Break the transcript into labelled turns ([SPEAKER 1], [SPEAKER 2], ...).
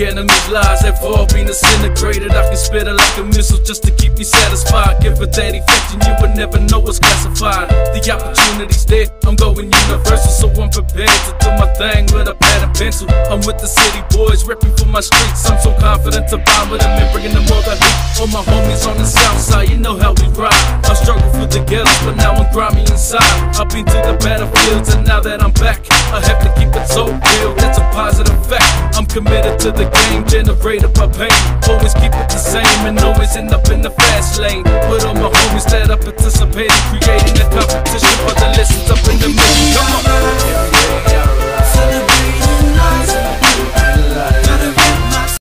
[SPEAKER 1] enemy's lies have all been disintegrated. I can spit it like a missile just to keep me satisfied. Give it that effect and you would never know it's classified. The opportunity's there, I'm going universal, so I'm prepared to do my thing with a pad and pencil. I'm with the city boys, repping for my streets. I'm so confident to bind with them and bringing them all the heat. All my homies on the south side, you know how we ride. I struggle through the ghettos, but now I'm grimy inside. I've been to the battlefields and now that I'm back, I have to keep it so real, that's a positive fact. I'm committed to the game, generated by pain. Always keep it the same and always end up in the fast lane. With all my homies that I participate in creating a competition for the lessons up in the middle.